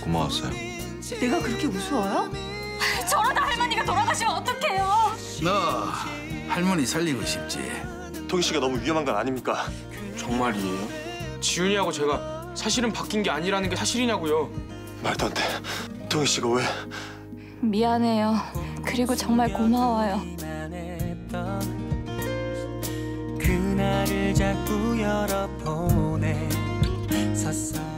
고마웠어요. 내가 그렇게 우스워요? 저러다 할머니가 돌아가시면 어떡해요? 너 할머니 살리고 싶지? 동희 씨가 너무 위험한 건 아닙니까? 정말이에요? 지훈이하고 제가 사실은 바뀐 게 아니라는 게 사실이냐고요. 말도 안 돼. 동희 씨가 왜? 미안해요. 그리고 정말 고마워요. 그날을 자꾸 열어보네.